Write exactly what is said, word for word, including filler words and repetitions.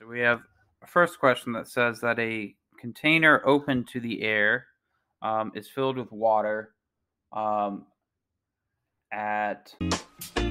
So we have a first question that says that a container open to the air um, is filled with water um, at